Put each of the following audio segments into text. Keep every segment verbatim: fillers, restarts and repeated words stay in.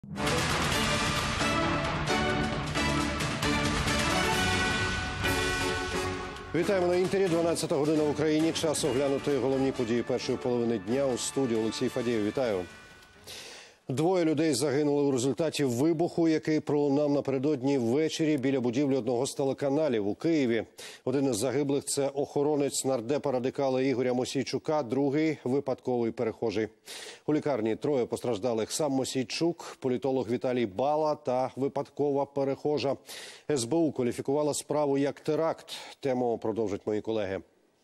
Вітаємо на Інтері. дванадцята година в Україні. Час оглянути головні події першої половини дня. У студії Олексій Фадієв. Вітаю. Двоє людей загинули у результаті вибуху, який пролунав напередодні ввечері біля будівлі одного з телеканалів у Києві. Один із загиблих – це охоронець нардепа радикала Ігоря Мосійчука, другий – випадковий перехожий. У лікарні троє постраждалих: сам Мосійчук, політолог Віталій Бала та випадкова перехожа. ес бе у кваліфікувала справу як теракт. Тему продовжать мої колеги.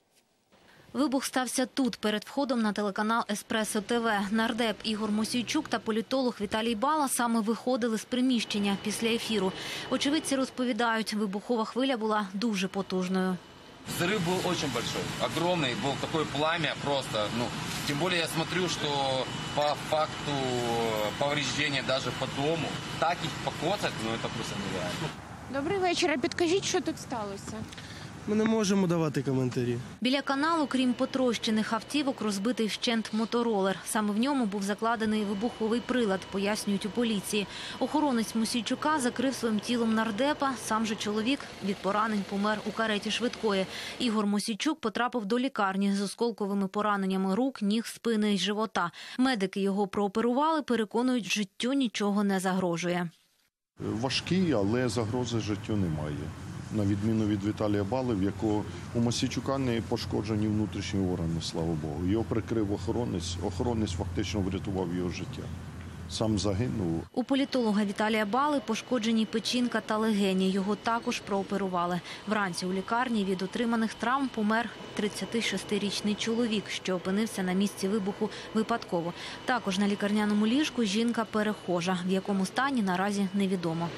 Вибух стався тут, перед входом на телеканал «Еспресо ТВ». Нардеп Ігор Мосійчук та політолог Віталій Бала саме виходили з приміщення після ефіру. Очевидці розповідають, вибухова хвиля була дуже потужною. Взрыв был очень большой, огромный, был такое пламя просто, ну, тем более я смотрю, что по факту повреждения даже по дому, так их покоцать, ну, это просто нереально. Добрий вечір. А підкажіть, що тут сталося? Ми не можемо давати коментарі. Біля каналу, крім потрощених автівок, розбитий вщент моторолер. Саме в ньому був закладений вибуховий прилад, пояснюють у поліції. Охоронець Мосійчука закрив своїм тілом нардепа. Сам же чоловік від поранень помер у кареті швидкої. Ігор Мосійчук потрапив до лікарні з осколковими пораненнями рук, ніг, спини й живота. Медики його прооперували, переконують, життю нічого не загрожує. Важкий, але загрози життю немає. На відміну від Віталія Бали, в якого у Мосійчука не пошкоджені внутрішні органи, слава Богу. Його прикрив охоронець, охоронець фактично врятував його життя. Сам загинув. У політолога Віталія Бали пошкоджені печінка та легені. Його також прооперували. Вранці у лікарні від отриманих травм помер тридцятишестирічний чоловік, що опинився на місці вибуху випадково. Також на лікарняному ліжку жінка-перехожа, в якому стані наразі невідомо.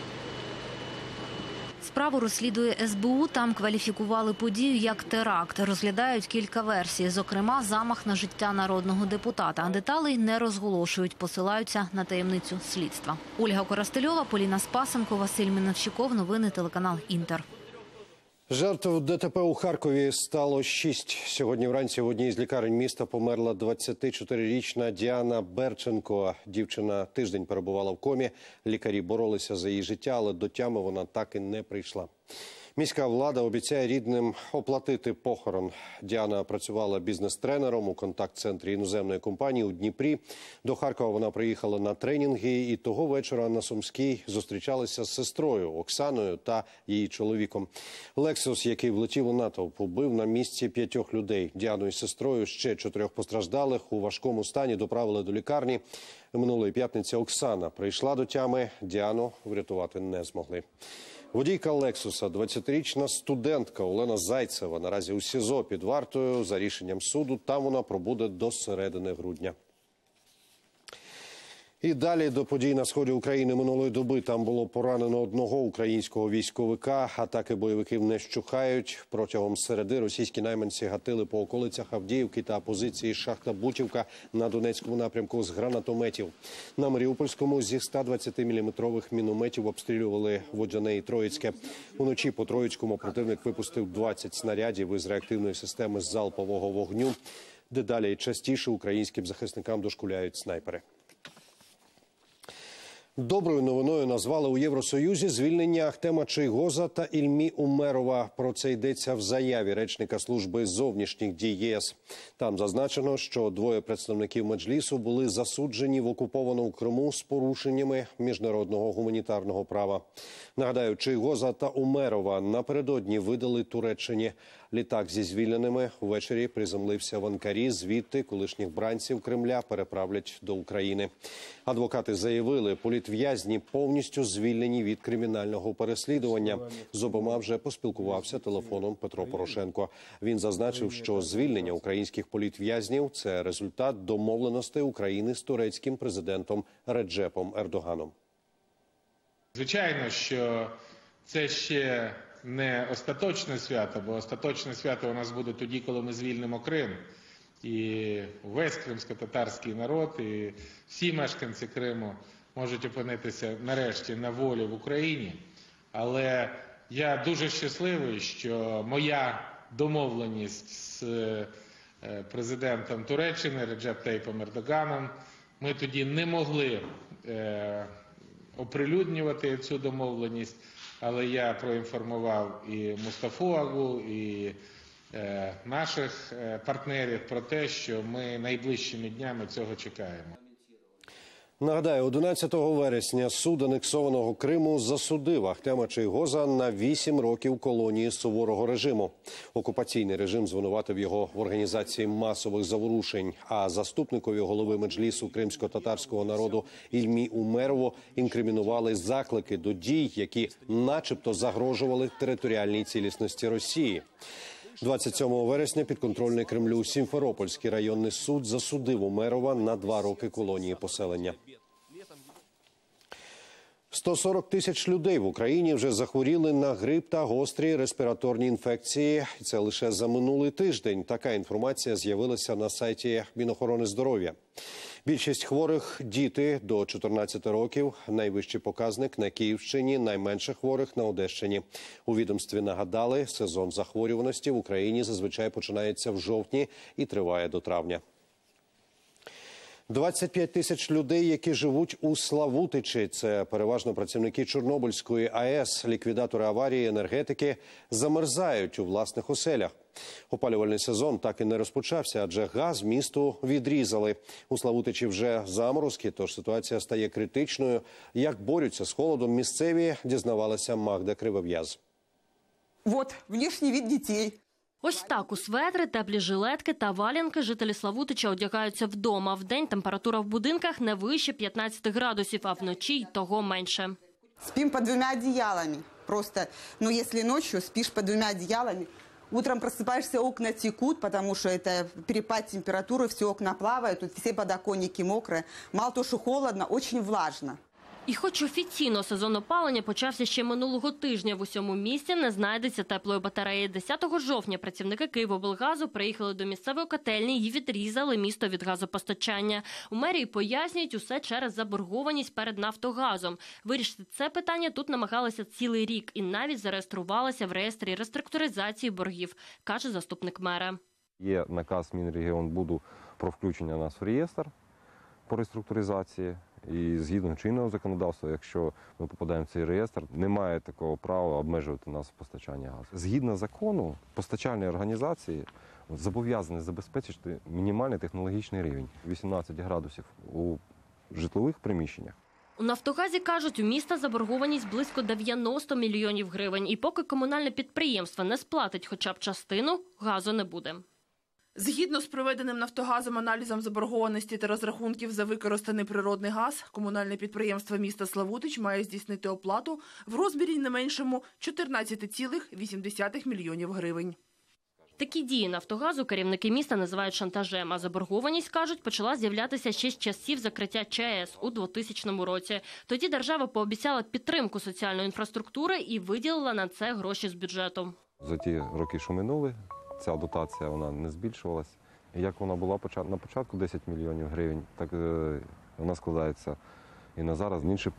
Справу розслідує ес бе у, там кваліфікували подію як теракт. Розглядають кілька версій, зокрема замах на життя народного депутата. Деталей не розголошують, посилаються на таємницю слідства. Ольга Коростельова, Поліна Спасенко, Василь Миновщиков. Новини, телеканал «Інтер». Жертв де те пе у Харкові стало шість. Сьогодні вранці в одній з лікарень міста померла двадцятичотирирічна Діана Берченко. Дівчина тиждень перебувала в комі. Лікарі боролися за її життя, але до тями вона так і не прийшла. Міська влада обіцяє рідним оплатити похорон. Діана працювала бізнес-тренером у контакт-центрі іноземної компанії у Дніпрі. До Харкова вона приїхала на тренінги і того вечора на Сумській зустрічалася з сестрою Оксаною та її чоловіком. Лексус, який влетів у натовп, убив на місці п'ятьох людей. Діану із сестрою, ще чотирьох постраждалих у важкому стані доправили до лікарні. Минулої п'ятниці Оксана прийшла до тями, Діану врятувати не змогли. Водійка «Лексуса», двадцятирічна студентка Олена Зайцева, наразі у СІЗО під вартою. За рішенням суду там вона пробуде до середини грудня. І далі до подій на сході України минулої доби. Там було поранено одного українського військовика. Атаки бойовиків не щухають. Протягом середи російські найманці гатили по околицях Авдіївки та позиції Шахта-Бутівка на Донецькому напрямку з гранатометів. На Маріупольському зі ста двадцятиміліметрових мінометів обстрілювали Водяне і Троїцьке. Уночі по Троїцькому противник випустив двадцять снарядів із реактивної системи залпового вогню. Дедалі частіше українським захисникам дошкуляють снайпери. Доброю новиною назвали у Євросоюзі звільнення Ахтема Чийгоза та Ільмі Умерова. Про це йдеться в заяві речника служби зовнішніх дій ЄС. Там зазначено, що двоє представників Меджлісу були засуджені в окупованому Криму з порушеннями міжнародного гуманітарного права. Нагадаю, Чийгоза та Умерова напередодні видали Туреччині. Літак зі звільненими ввечері приземлився в Анкарі. Звідти колишніх бранців Кремля переправлять до України. Адвокати заявили, політв'язні повністю звільнені від кримінального переслідування. З обома вже поспілкувався телефоном Петро Порошенко. Він зазначив, що звільнення українських політв'язнів – це результат домовленостей України з турецьким президентом Реджепом Ердоганом. Звичайно, що це ще не остаточне свято, бо остаточне свято у нас буде тоді, коли ми звільнимо Крим. І весь кримсько-татарський народ, і всі мешканці Криму можуть опинитися нарешті на волі в Україні. Але я дуже щасливий, що моя домовленість з президентом Туреччини Реджеп Тайпом Ердоганом Ми тоді не могли е, оприлюднювати цю домовленість, але я проінформував і Мустафу Агу, і е, наших партнерів про те, що ми найближчими днями цього чекаємо. Нагадаю, одинадцятого вересня суд анексованого Криму засудив Ахтема Чийгоза на вісім років колонії суворого режиму. Окупаційний режим звинуватив його в організації масових заворушень, а заступникові голови меджлісу кримсько-татарського народу Ільмі Умерову інкримінували заклики до дій, які начебто загрожували територіальній цілісності Росії. двадцять сьомого вересня підконтрольний Кремлю Сімферопольський районний суд засудив Умерова на два роки колонії поселення. сто сорок тисяч людей в Україні вже захворіли на грип та гострі респіраторні інфекції. Це лише за минулий тиждень. Така інформація з'явилася на сайті Мінохорони здоров'я. Більшість хворих – діти до чотирнадцяти років. Найвищий показник на Київщині, найменше хворих на Одещині. У відомстві нагадали, сезон захворюваності в Україні зазвичай починається в жовтні і триває до травня. двадцять п'ять тисяч людей, які живуть у Славутичі, це переважно працівники Чорнобильської АЕС, ліквідатори аварії, енергетики, замерзають у власних оселях. Опалювальний сезон так і не розпочався, адже газ місту відрізали. У Славутичі вже заморозки, тож ситуація стає критичною. Як борються з холодом місцеві, дізнавалася Магда Кривов'яз. Вот внешний вид детей. Ось так у светри, теплі жилетки та валянки жителі Славутича одягаються вдома. Вдень температура в будинках не вище п'ятнадцяти градусів, а вночі й того менше. Спим под двумя одеялами. Просто, ну если ночью спишь под двумя одеялами, утром просыпаешься, окна текут, потому что это перепад температуры, все окна плавают, тут все подоконники мокрые. Мало того, что холодно, очень влажно. І хоч офіційно сезон опалення почався ще минулого тижня, в усьому місті не знайдеться теплої батареї. десятого жовтня працівники Київоблгазу приїхали до місцевої котельні і відрізали місто від газопостачання. У мерії пояснюють, усе через заборгованість перед Нафтогазом. Вирішити це питання тут намагалися цілий рік і навіть зареєструвалися в реєстрі реструктуризації боргів, каже заступник мера. Є наказ Мінрегіонбуду про включення нас в реєстр по реструктуризації. І згідно чинного законодавства, якщо ми попадаємо в цей реєстр, немає такого права обмежувати нас в постачанні газу. Згідно закону, постачальні організації зобов'язані забезпечити мінімальний технологічний рівень – вісімнадцять градусів у житлових приміщеннях. У Нафтогазі кажуть, у міста заборгованість близько дев'яносто мільйонів гривень. І поки комунальне підприємство не сплатить хоча б частину, газу не буде. Згідно з проведеним Нафтогазом аналізом заборгованості та розрахунків за використаний природний газ, комунальне підприємство міста Славутич має здійснити оплату в розмірі не меншому чотирнадцять цілих вісім десятих мільйонів гривень. Такі дії Нафтогазу керівники міста називають шантажем, а заборгованість, кажуть, почала з'являтися ще з часів закриття ЧАЕС у двохтисячному році. Тоді держава пообіцяла підтримку соціальної інфраструктури і виділила на це гроші з бюджету. За ті роки, що минули, ця дотація вона не збільшувалась. Як вона була на початку десять мільйонів гривень, так вона складається і на зараз. Інша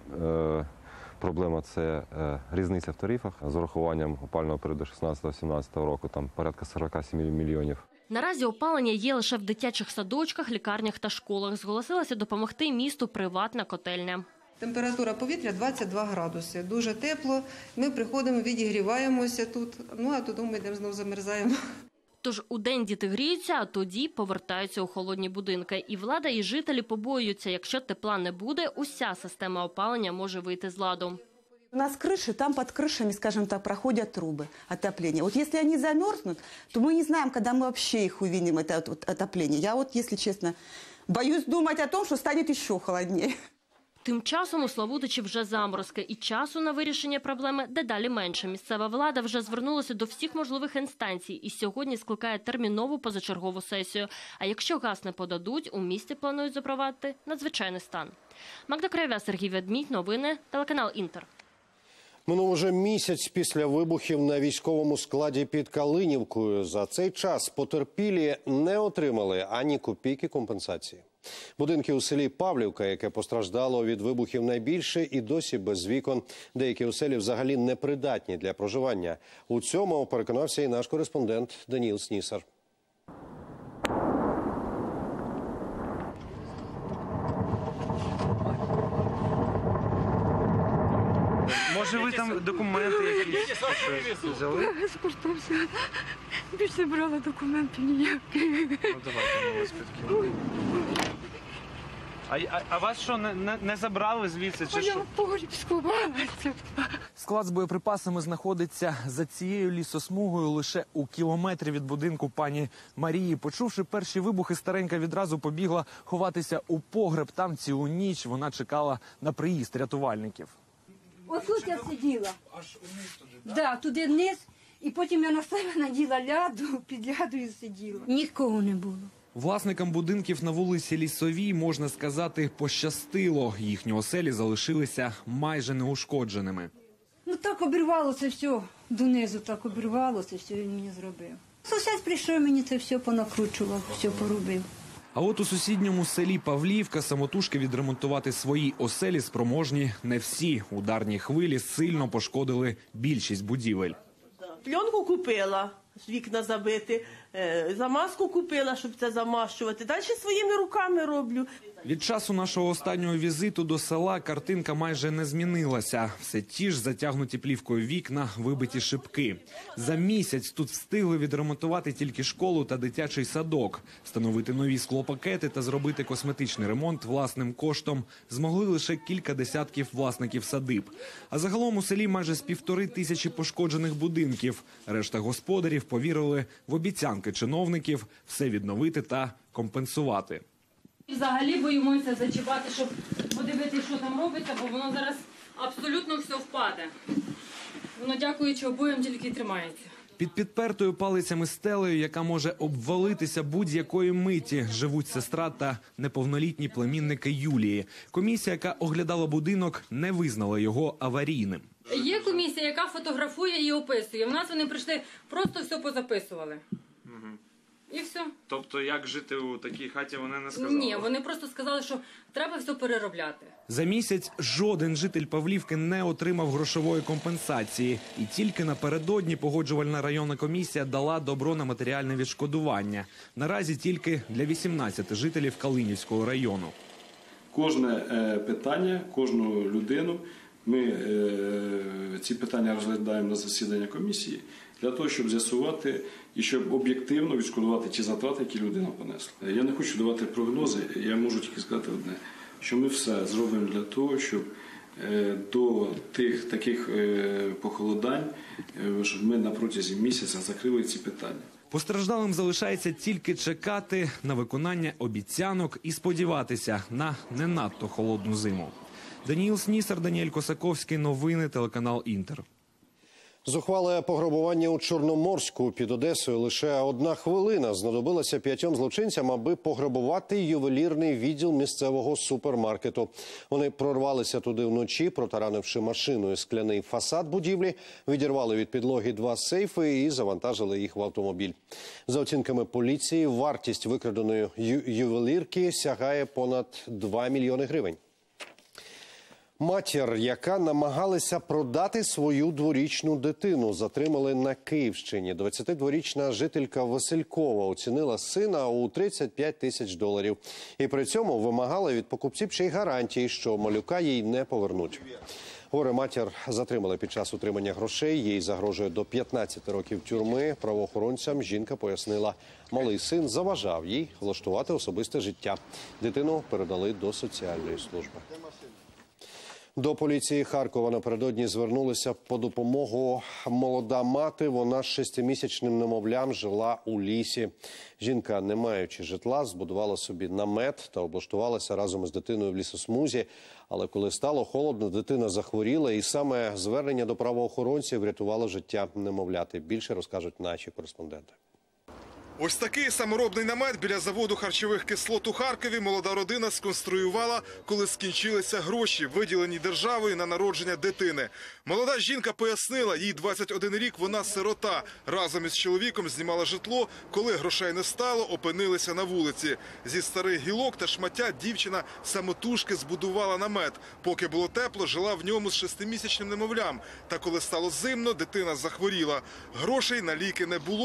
проблема – це різниця в тарифах. З урахуванням опалювального періоду шістнадцятого-сімнадцятого року там порядка сорок сім мільйонів. Наразі опалення є лише в дитячих садочках, лікарнях та школах. Зголосилася допомогти місту приватна котельня. Температура повітря двадцять два градуси. Дуже тепло. Ми приходимо, відігріваємося тут, ну а додому йдемо, знову замерзаємо. Тож удень діти гріються, а тоді повертаються у холодні будинки. І влада, і жителі побоюються, якщо тепла не буде, уся система опалення може вийти з ладу. У нас крыши, там под крышами, скажем так, проходят трубы отопления. Вот если они замерзнут, то мы не знаем, когда мы вообще их увидим, это вот отопление. Я вот, если честно, боюсь думать о том, что станет еще холоднее. Тим часом у Славутичі вже заморозки, і часу на вирішення проблеми дедалі менше. Місцева влада вже звернулася до всіх можливих інстанцій і сьогодні скликає термінову позачергову сесію. А якщо газ не подадуть, у місті планують запровадити надзвичайний стан. Магда Кривов'яз, Сергій Ведмідь, новини, телеканал «Інтер». Минув уже місяць після вибухів на військовому складі під Калинівкою. За цей час потерпілі не отримали ані копійки компенсації. Будинки у селі Павлівка, яке постраждало від вибухів найбільше, і досі без вікон. Деякі оселі взагалі непридатні для проживання. У цьому переконався і наш кореспондент Даніл Снісар. Може ви там документи якісь взяли? Паспортом все. Більше брала документів ніяких. Ну давайте ми вас підкинемо. А, а, а вас що, не, не, не забрали звідси? Чи А я що? в погріб сховалася. Склад з боєприпасами знаходиться за цією лісосмугою лише у кілометрі від будинку пані Марії. Почувши перші вибухи, старенька відразу побігла ховатися у погреб. Там цілу ніч вона чекала на приїзд рятувальників. Ось тут я сиділа. Аж вниз туди, так? Так, туди вниз. І потім я на себе наділа ляду, під лядою сиділа. Нікого не було. Власникам будинків на вулиці Лісовій, можна сказати, пощастило. Їхні оселі залишилися майже неушкодженими. Ну так обірвалося все, донизу так обірвалося, все він мені зробив. Сусід прийшов, мені це все понакручував, все поробив. А от у сусідньому селі Павлівка самотужки відремонтувати свої оселі спроможні не всі. Ударні хвилі сильно пошкодили більшість будівель. Пленку купила, вікна забити, замазку купила, щоб це замащувати. Далі своїми руками роблю. Від часу нашого останнього візиту до села картинка майже не змінилася. Все ті ж затягнуті плівкою вікна, вибиті шибки. За місяць тут встигли відремонтувати тільки школу та дитячий садок. Встановити нові склопакети та зробити косметичний ремонт власним коштом змогли лише кілька десятків власників садиб. А загалом у селі майже з півтори тисячі пошкоджених будинків. Решта господарів повірили в обіцянки чиновників все відновити та компенсувати. Взагалі боїмося зачіпати, щоб подивитися, що там робиться, бо воно зараз абсолютно все впаде. Воно, дякуючи обоям, тільки тримається. Під підпертою палицями стелею, яка може обвалитися будь-якої миті, живуть сестра та неповнолітні племінники Юлії. Комісія, яка оглядала будинок, не визнала його аварійним. Є комісія, яка фотографує і описує. В нас вони прийшли, просто все позаписували. І все. Тобто, як жити у такій хаті, вони не сказали? Ні, вони просто сказали, що треба все переробляти. За місяць жоден житель Павлівки не отримав грошової компенсації. І тільки напередодні погоджувальна районна комісія дала добро на матеріальне відшкодування. Наразі тільки для вісімнадцяти жителів Калинівського району. Кожне е, питання, кожну людину, ми е, ці питання розглядаємо на засідання комісії для того, щоб з'ясувати і щоб об'єктивно відшкодувати ті затрати, які людина понесла. Я не хочу давати прогнози, я можу тільки сказати одне, що ми все зробимо для того, щоб до тих таких похолодань, щоб ми на протязі місяця закрили ці питання. Постраждалим залишається тільки чекати на виконання обіцянок і сподіватися на не надто холодну зиму. Даніїл Снісар, Даніель Косаковський, новини, телеканал «Інтер». Зухвале пограбування у Чорноморську під Одесою. Лише одна хвилина знадобилася п'ятьом злочинцям, аби пограбувати ювелірний відділ місцевого супермаркету. Вони прорвалися туди вночі, протаранивши машиною скляний фасад будівлі, відірвали від підлоги два сейфи і завантажили їх в автомобіль. За оцінками поліції, вартість викраденої ю- ювелірки сягає понад два мільйони гривень. Матір, яка намагалася продати свою дворічну дитину, затримали на Київщині. двадцятидворічна жителька Василькова оцінила сина у тридцять п'ять тисяч доларів. І при цьому вимагала від покупців ще й гарантії, що малюка їй не повернуть. Горе-матір затримали під час утримання грошей. Їй загрожує до п'ятнадцяти років тюрми. Правоохоронцям жінка пояснила, малий син заважав їй влаштувати особисте життя. Дитину передали до соціальної служби. До поліції Харкова напередодні звернулися по допомогу молода мати. Вона з шестимісячним немовлям жила у лісі. Жінка, не маючи житла, збудувала собі намет та облаштувалася разом із дитиною в лісосмузі. Але коли стало холодно, дитина захворіла, і саме звернення до правоохоронців врятувало життя немовляти. Більше розкажуть наші кореспонденти. Ось такий саморобний намет біля заводу харчових кислот у Харкові молода родина сконструювала, коли скінчилися гроші, виділені державою на народження дитини. Молода жінка пояснила, їй двадцять один рік, вона сирота. Разом із чоловіком знімала житло, коли грошей не стало, опинилися на вулиці. Зі старих гілок та шмаття дівчина самотужки збудувала намет. Поки було тепло, жила в ньому з шестимісячним немовлям. Та коли стало зимно, дитина захворіла. Грошей на ліки не було.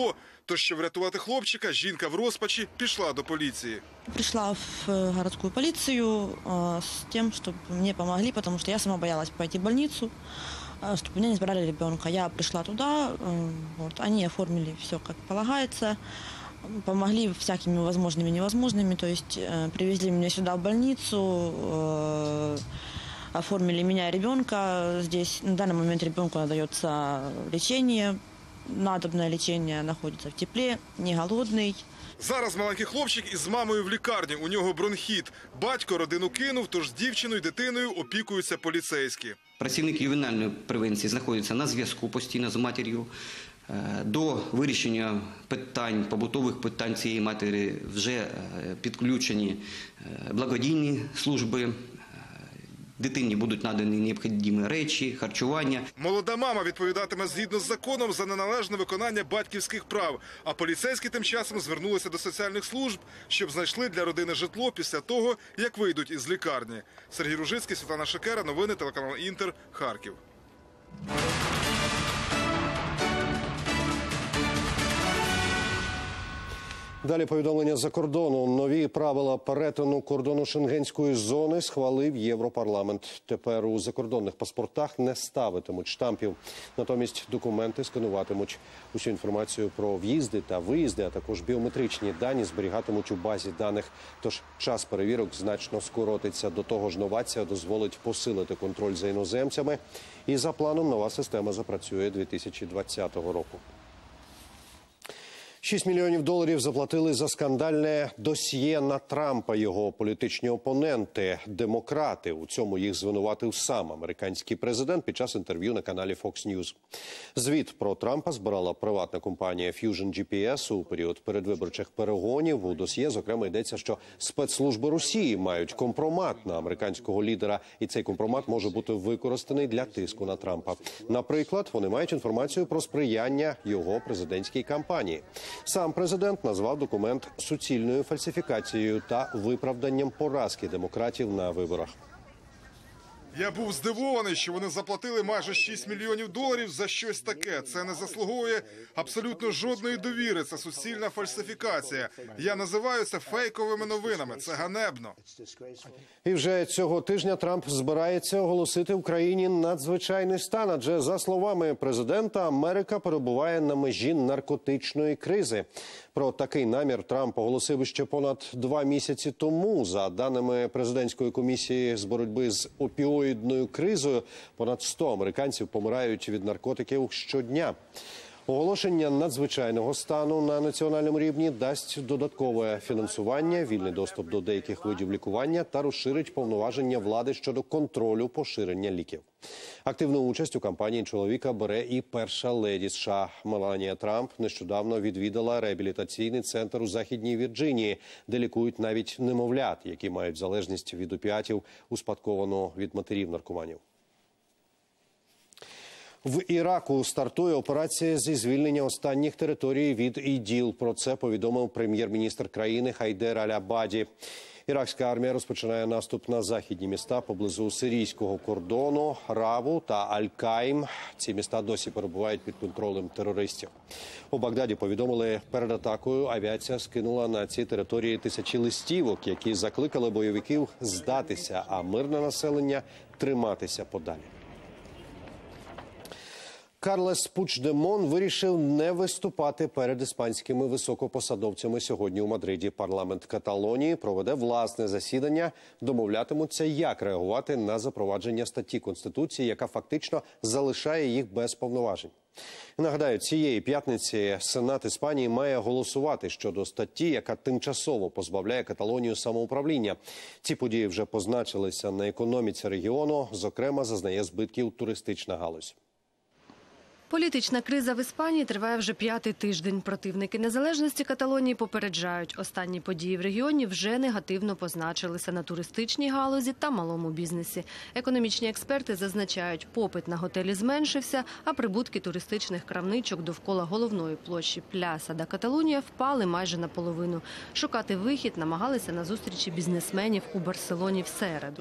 Тож, щоб врятувати хлопчика, жінка в розпачі пішла до поліції. Пришла в городскую полицию э, с тем, чтобы мне помогли, потому что я сама боялась пойти в больницу, э, чтобы меня не забрали ребенка. Я пришла туда, э, вот, они оформили все как полагается, помогли всякими возможными и невозможными, то есть э, привезли меня сюда в больницу, э, оформили меня и ребенка. Здесь на данный момент ребенку надается лечение, надобное лечение, находится в тепле, не голодный. Зараз маленький хлопчик із мамою в лікарні. У нього бронхіт. Батько родину кинув, тож з дівчиною і дитиною опікуються поліцейські. Працівник ювенальної превенції знаходиться на зв'язку постійно з матір'ю. До вирішення питань, побутових питань цієї матері вже підключені благодійні служби. Дитині будуть надані необхідні речі, харчування. Молода мама відповідатиме згідно з законом за неналежне виконання батьківських прав. А поліцейські тим часом звернулися до соціальних служб, щоб знайшли для родини житло після того, як вийдуть із лікарні. Сергій Ружицький, Світлана Шикера, новини, телеканал Інтер, Харків. Далі повідомлення за кордону. Нові правила перетину кордону шенгенської зони схвалив Європарламент. Тепер у закордонних паспортах не ставитимуть штампів. Натомість документи скануватимуть. Усю інформацію про в'їзди та виїзди, а також біометричні дані зберігатимуть у базі даних. Тож час перевірок значно скоротиться. До того ж, новація дозволить посилити контроль за іноземцями. І за планом нова система запрацює дві тисячі двадцятого року. Шість мільйонів доларів заплатили за скандальне досьє на Трампа його політичні опоненти – демократи. У цьому їх звинуватив сам американський президент під час інтерв'ю на каналі Fox News. Звіт про Трампа збирала приватна компанія Fusion джі пі ес у період передвиборчих перегонів. У досьє, зокрема, йдеться, що спецслужби Росії мають компромат на американського лідера, і цей компромат може бути використаний для тиску на Трампа. Наприклад, вони мають інформацію про сприяння його президентській кампанії. Сам президент назвав документ суцільною фальсифікацією та виправданням поразки демократів на виборах. Я був здивований, що вони заплатили майже шість мільйонів доларів за щось таке. Це не заслуговує абсолютно жодної довіри. Це суцільна фальсифікація. Я називаю це фейковими новинами. Це ганебно. І вже цього тижня Трамп збирається оголосити в країні надзвичайний стан. Адже, за словами президента, Америка перебуває на межі наркотичної кризи. Про такий намір Трамп оголосив ще понад два місяці тому. За даними президентської комісії з боротьби з опіоїдною кризою, понад сто американців помирають від наркотиків щодня. Оголошення надзвичайного стану на національному рівні дасть додаткове фінансування, вільний доступ до деяких видів лікування та розширить повноваження влади щодо контролю поширення ліків. Активну участь у кампанії чоловіка бере і перша леді США. Меланія Трамп нещодавно відвідала реабілітаційний центр у Західній Вірджинії, де лікують навіть немовлят, які мають залежність від опіатів, успадковану від матерів-наркоманів. В Іраку стартує операція зі звільнення останніх територій від ІДІЛ. Про це повідомив прем'єр-міністр країни Хайдер Аль-Абаді. Іракська армія розпочинає наступ на західні міста поблизу сирійського кордону, Раву та Аль-Каїм. Ці міста досі перебувають під контролем терористів. У Багдаді повідомили, перед атакою авіація скинула на ці території тисячі листівок, які закликали бойовиків здатися, а мирне населення триматися подалі. Карлес Пучдемон вирішив не виступати перед іспанськими високопосадовцями сьогодні у Мадриді. Парламент Каталонії проведе власне засідання, домовлятимуться, як реагувати на запровадження статті Конституції, яка фактично залишає їх без повноважень. Нагадаю, цієї п'ятниці Сенат Іспанії має голосувати щодо статті, яка тимчасово позбавляє Каталонію самоуправління. Ці події вже позначилися на економіці регіону, зокрема, зазнає збитків туристична галузь. Політична криза в Іспанії триває вже п'ятий тиждень. Противники незалежності Каталонії попереджають, останні події в регіоні вже негативно позначилися на туристичній галузі та малому бізнесі. Економічні експерти зазначають, попит на готелі зменшився, а прибутки туристичних крамничок довкола головної площі Пляса да Каталунія впали майже наполовину. Шукати вихід намагалися на зустрічі бізнесменів у Барселоні в середу.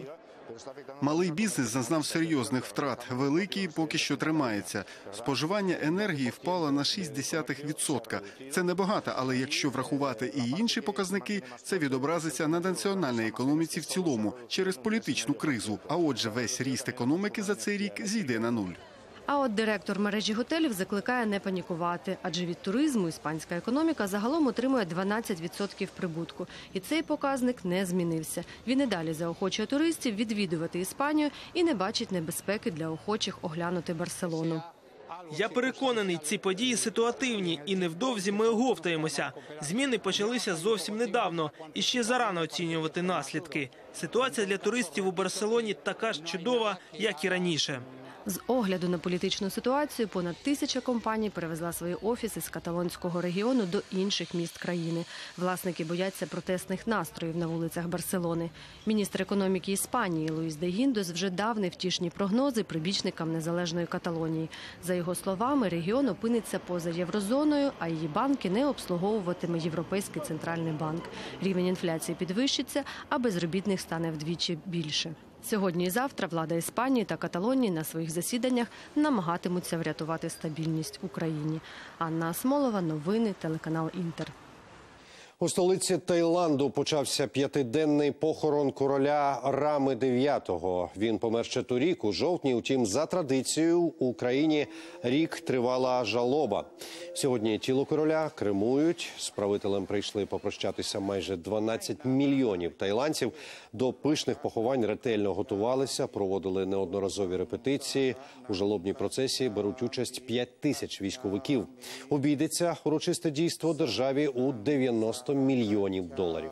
Малий бізнес зазнав серйозних втрат, великий поки що тримається. Споживання енергії впало на шість десятих відсотка. Це небагато, але якщо врахувати і інші показники, це відобразиться на національній економіці в цілому через політичну кризу. А отже, весь ріст економіки за цей рік зійде на нуль. А от директор мережі готелів закликає не панікувати, адже від туризму іспанська економіка загалом отримує дванадцять відсотків прибутку. І цей показник не змінився. Він і далі заохочує туристів відвідувати Іспанію і не бачить небезпеки для охочих оглянути Барселону. Я переконаний, ці події ситуативні і невдовзі ми оговтаємося. Зміни почалися зовсім недавно і ще зарано оцінювати наслідки. Ситуація для туристів у Барселоні така ж чудова, як і раніше. З огляду на політичну ситуацію понад тисяча компаній перевезла свої офіси з каталонського регіону до інших міст країни. Власники бояться протестних настроїв на вулицях Барселони. Міністр економіки Іспанії Луїс де Гіндос вже дав невтішні прогнози прибічникам незалежної Каталонії. За його словами, регіон опиниться поза єврозоною, а її банки не обслуговуватиме Європейський центральний банк. Рівень інфляції підвищиться, а безробітних стане вдвічі більше. Сьогодні і завтра влада Іспанії та Каталонії на своїх засіданнях намагатимуться врятувати стабільність в Україні. Анна Асмолова, новини, телеканал «Інтер». У столиці Таїланду почався п'ятиденний похорон короля Рами дев'ятого. Він помер ще торік, у жовтні. Утім, за традицією, у країні рік тривала жалоба. Сьогодні тіло короля кремують. З правителем прийшли попрощатися майже дванадцять мільйонів таїландців. До пишних поховань ретельно готувалися, проводили неодноразові репетиції. У жалобній процесії беруть участь п'ять тисяч військовиків. Обійдеться урочисте дійство державі у дев'яносто мільйонів доларів.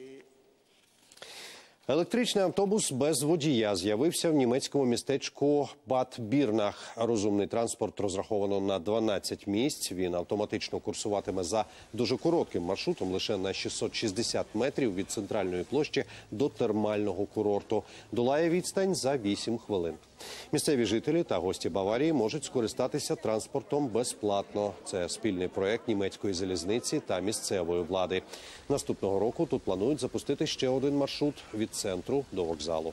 Електричний автобус без водія з'явився в німецькому містечку Бад Бірнах. Розумний транспорт розраховано на дванадцять місць. Він автоматично курсуватиме за дуже коротким маршрутом, лише на шістсот шістдесят метрів від центральної площі до термального курорту. Долає відстань за вісім хвилин. Місцеві жителі та гості Баварії можуть скористатися транспортом безплатно. Це спільний проект німецької залізниці та місцевої влади. Наступного року тут планують запустити ще один маршрут від центру до вокзалу.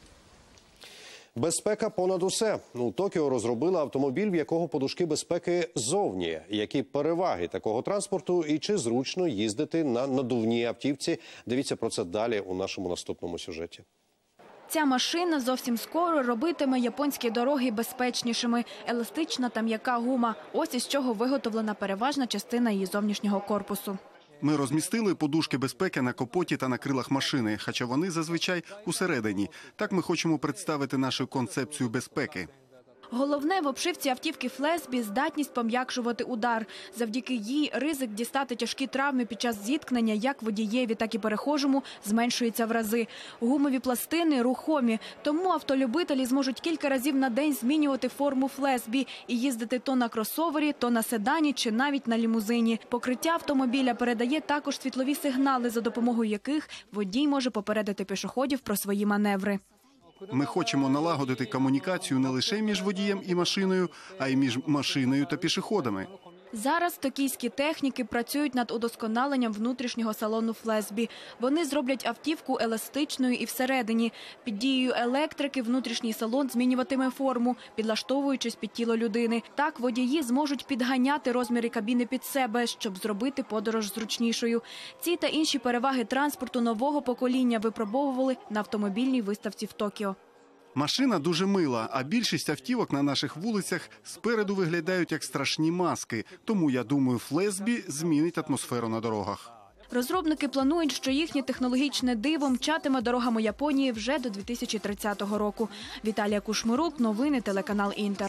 Безпека понад усе. У Токіо розробили автомобіль, в якого подушки безпеки зовні. Які переваги такого транспорту і чи зручно їздити на надувній автівці? Дивіться про це далі у нашому наступному сюжеті. Ця машина зовсім скоро робитиме японські дороги безпечнішими. Еластична та м'яка гума. Ось із чого виготовлена переважна частина її зовнішнього корпусу. Ми розмістили подушки безпеки на капоті та на крилах машини, хоча вони зазвичай усередині. Так ми хочемо представити нашу концепцію безпеки. Головне в обшивці автівки Флесбі – здатність пом'якшувати удар. Завдяки їй ризик дістати тяжкі травми під час зіткнення як водієві, так і перехожому зменшується в рази. Гумові пластини рухомі, тому автолюбителі зможуть кілька разів на день змінювати форму Флесбі і їздити то на кросовері, то на седані чи навіть на лімузині. Покриття автомобіля передає також світлові сигнали, за допомогою яких водій може попередити пішоходів про свої маневри. Ми хочемо налагодити комунікацію не лише між водієм і машиною, а й між машиною та пішоходами. Зараз токійські техніки працюють над удосконаленням внутрішнього салону Флесбі. Вони зроблять автівку еластичною і всередині. Під дією електрики внутрішній салон змінюватиме форму, підлаштовуючись під тіло людини. Так водії зможуть підганяти розміри кабіни під себе, щоб зробити подорож зручнішою. Ці та інші переваги транспорту нового покоління випробовували на автомобільній виставці в Токіо. Машина дуже мила, а більшість автівок на наших вулицях спереду виглядають як страшні маски. Тому, я думаю, Флесбі змінить атмосферу на дорогах. Розробники планують, що їхнє технологічне диво мчатиме дорогами Японії вже до дві тисячі тридцятого року. Віталія Кушмирук, новини, телеканал «Інтер».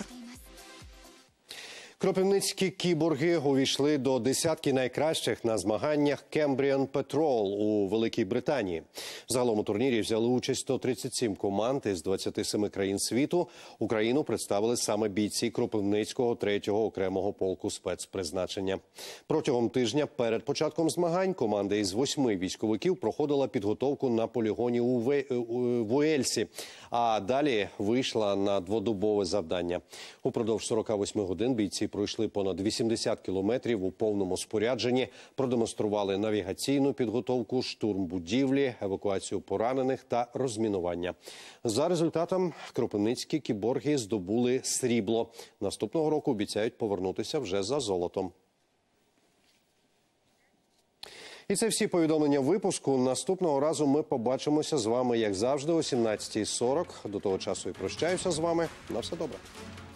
Кропивницькі кіборги увійшли до десятки найкращих на змаганнях Cambrian Patrol у Великій Британії. Загалом у турнірі взяли участь сто тридцять сім команд із двадцяти семи країн світу. Україну представили саме бійці Кропивницького третього окремого полку спецпризначення. Протягом тижня перед початком змагань команда із восьми військовиків проходила підготовку на полігоні у Уельсі, а далі вийшла на дводобове завдання. Упродовж сорока восьми годин бійці Бійці пройшли понад вісімдесят кілометрів у повному спорядженні, продемонстрували навігаційну підготовку, штурм будівлі, евакуацію поранених та розмінування. За результатом кропивницькі кіборги здобули срібло. Наступного року обіцяють повернутися вже за золотом. І це всі повідомлення випуску. Наступного разу ми побачимося з вами, як завжди, о сімнадцятій сорок. До того часу і прощаюся з вами. На все добре.